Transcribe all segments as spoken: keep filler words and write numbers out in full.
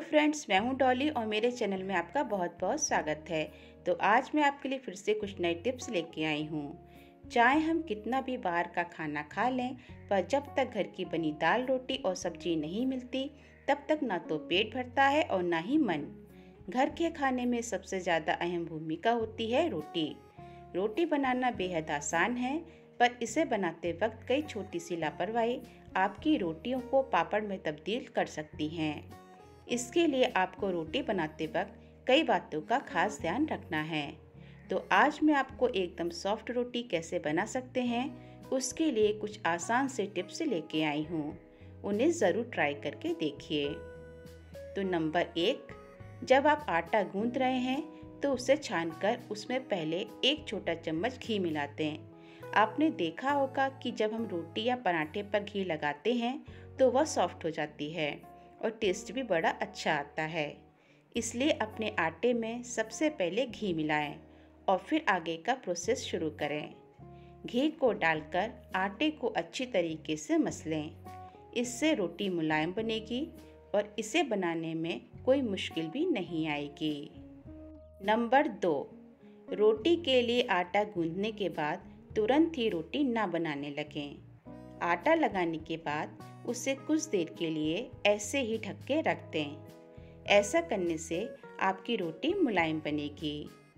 Friends, मैं हूं डॉली और मेरे चैनल में आपका बहुत बहुत स्वागत है। तो आज मैं आपके लिए फिर से कुछ नए टिप्स लेके आई हूं। चाहे हम कितना भी बाहर का खाना खा लें, पर जब तक घर की बनी दाल रोटी और सब्जी नहीं मिलती तब तक ना तो पेट भरता है और ना ही मन। घर के खाने में सबसे ज़्यादा अहम भूमिका होती है रोटी। रोटी बनाना बेहद आसान है, पर इसे बनाते वक्त कई छोटी सी लापरवाही आपकी रोटियों को पापड़ में तब्दील कर सकती हैं। इसके लिए आपको रोटी बनाते वक्त कई बातों का खास ध्यान रखना है। तो आज मैं आपको एकदम सॉफ्ट रोटी कैसे बना सकते हैं, उसके लिए कुछ आसान से टिप्स लेके आई हूँ। उन्हें ज़रूर ट्राई करके देखिए। तो नंबर एक, जब आप आटा गूंथ रहे हैं तो उसे छानकर उसमें पहले एक छोटा चम्मच घी मिलाते हैं। आपने देखा होगा कि जब हम रोटी या पराठे पर घी लगाते हैं तो वह सॉफ्ट हो जाती है और टेस्ट भी बड़ा अच्छा आता है। इसलिए अपने आटे में सबसे पहले घी मिलाएं और फिर आगे का प्रोसेस शुरू करें। घी को डालकर आटे को अच्छी तरीके से मसलें। इससे रोटी मुलायम बनेगी और इसे बनाने में कोई मुश्किल भी नहीं आएगी। नंबर दो, रोटी के लिए आटा गूंथने के बाद तुरंत ही रोटी ना बनाने लगें। आटा लगाने के बाद उसे कुछ देर के लिए ऐसे ही ढक के रख दें। ऐसा करने से आपकी रोटी मुलायम बनेगी।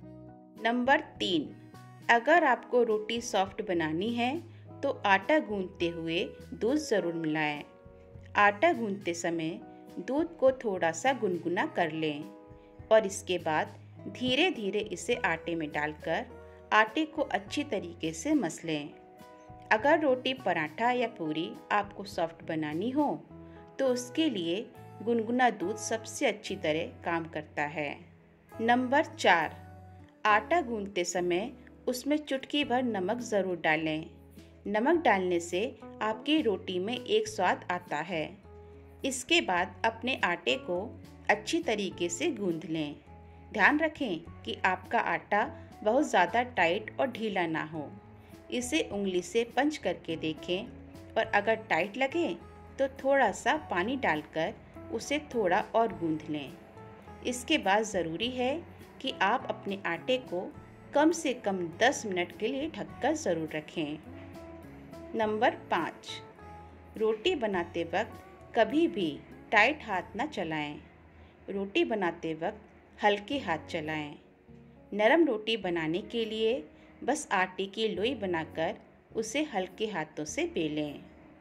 नंबर तीन, अगर आपको रोटी सॉफ्ट बनानी है तो आटा गूंथते हुए दूध ज़रूर मिलाएं। आटा गूंथते समय दूध को थोड़ा सा गुनगुना कर लें और इसके बाद धीरे धीरे इसे आटे में डालकर आटे को अच्छी तरीके से मसलें। अगर रोटी, पराठा या पूरी आपको सॉफ्ट बनानी हो तो उसके लिए गुनगुना दूध सबसे अच्छी तरह काम करता है। नंबर चार, आटा गूंथते समय उसमें चुटकी भर नमक ज़रूर डालें। नमक डालने से आपकी रोटी में एक स्वाद आता है। इसके बाद अपने आटे को अच्छी तरीके से गूंथ लें। ध्यान रखें कि आपका आटा बहुत ज़्यादा टाइट और ढीला ना हो। इसे उंगली से पंच करके देखें और अगर टाइट लगे तो थोड़ा सा पानी डालकर उसे थोड़ा और गूंथ लें। इसके बाद ज़रूरी है कि आप अपने आटे को कम से कम दस मिनट के लिए ढककर ज़रूर रखें। नंबर पाँच, रोटी बनाते वक्त कभी भी टाइट हाथ न चलाएं। रोटी बनाते वक्त हल्के हाथ चलाएं। नरम रोटी बनाने के लिए बस आटे की लोई बनाकर उसे हल्के हाथों से बेलें।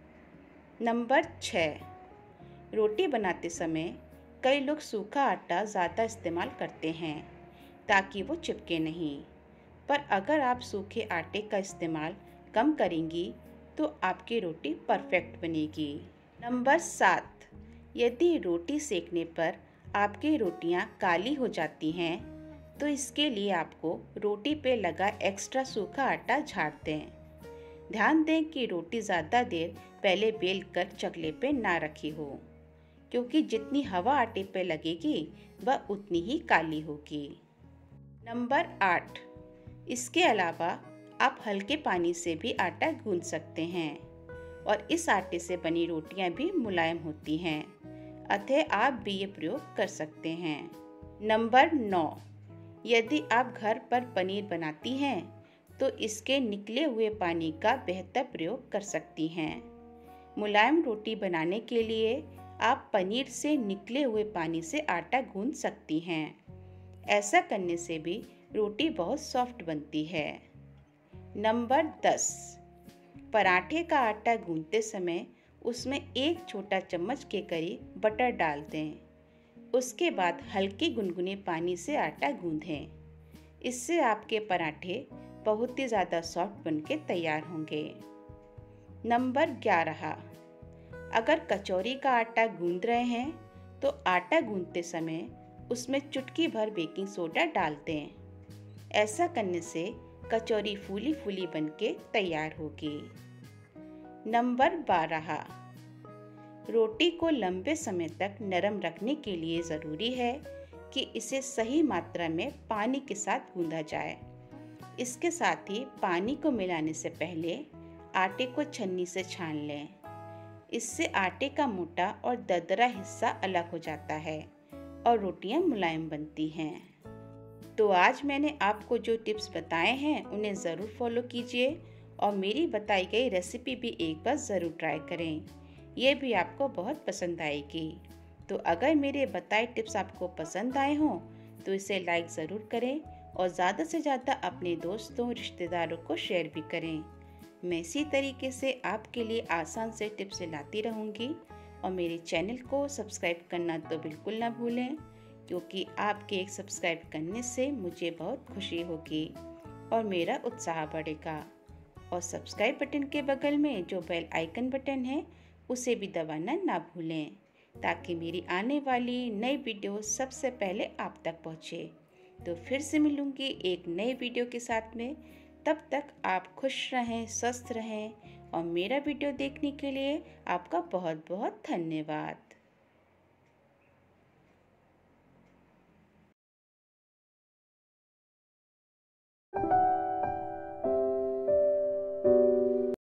नंबर छः, रोटी बनाते समय कई लोग सूखा आटा ज़्यादा इस्तेमाल करते हैं ताकि वो चिपके नहीं, पर अगर आप सूखे आटे का इस्तेमाल कम करेंगी तो आपकी रोटी परफेक्ट बनेगी। नंबर सात, यदि रोटी सेकने पर आपकी रोटियां काली हो जाती हैं तो इसके लिए आपको रोटी पे लगा एक्स्ट्रा सूखा आटा झाड़ दें। ध्यान दें कि रोटी ज़्यादा देर पहले बेल कर चकले पे ना रखी हो, क्योंकि जितनी हवा आटे पे लगेगी वह उतनी ही काली होगी। नंबर आठ, इसके अलावा आप हल्के पानी से भी आटा गूंथ सकते हैं और इस आटे से बनी रोटियां भी मुलायम होती हैं, अतः आप भी ये प्रयोग कर सकते हैं। नंबर नौ, यदि आप घर पर पनीर बनाती हैं तो इसके निकले हुए पानी का बेहतर प्रयोग कर सकती हैं। मुलायम रोटी बनाने के लिए आप पनीर से निकले हुए पानी से आटा गूंथ सकती हैं। ऐसा करने से भी रोटी बहुत सॉफ्ट बनती है। नंबर दस, पराठे का आटा गूंथते समय उसमें एक छोटा चम्मच के करीब बटर डाल दें। उसके बाद हल्के गुनगुने पानी से आटा गूंथें। इससे आपके पराठे बहुत ही ज़्यादा सॉफ्ट बनके तैयार होंगे। नंबर ग्यारह, अगर कचौरी का आटा गूंथ रहे हैं तो आटा गूंथते समय उसमें चुटकी भर बेकिंग सोडा डाल दें। ऐसा करने से कचौरी फूली फूली बनके तैयार होगी। नंबर बारह, रोटी को लंबे समय तक नरम रखने के लिए ज़रूरी है कि इसे सही मात्रा में पानी के साथ गूंथा जाए। इसके साथ ही पानी को मिलाने से पहले आटे को छन्नी से छान लें। इससे आटे का मोटा और दरदरा हिस्सा अलग हो जाता है और रोटियां मुलायम बनती हैं। तो आज मैंने आपको जो टिप्स बताए हैं उन्हें ज़रूर फॉलो कीजिए और मेरी बताई गई रेसिपी भी एक बार ज़रूर ट्राई करें। ये भी आपको बहुत पसंद आएगी। तो अगर मेरे बताए टिप्स आपको पसंद आए हों तो इसे लाइक ज़रूर करें और ज़्यादा से ज़्यादा अपने दोस्तों रिश्तेदारों को शेयर भी करें। मैं इसी तरीके से आपके लिए आसान से टिप्स लाती रहूँगी और मेरे चैनल को सब्सक्राइब करना तो बिल्कुल ना भूलें, क्योंकि आपके एक सब्सक्राइब करने से मुझे बहुत खुशी होगी और मेरा उत्साह बढ़ेगा। और सब्सक्राइब बटन के बगल में जो बेल आइकन बटन है उसे भी दबाना ना भूलें, ताकि मेरी आने वाली नई वीडियो सबसे पहले आप तक पहुँचे। तो फिर से मिलूंगी एक नए वीडियो के साथ में। तब तक आप खुश रहें, स्वस्थ रहें और मेरा वीडियो देखने के लिए आपका बहुत बहुत धन्यवाद।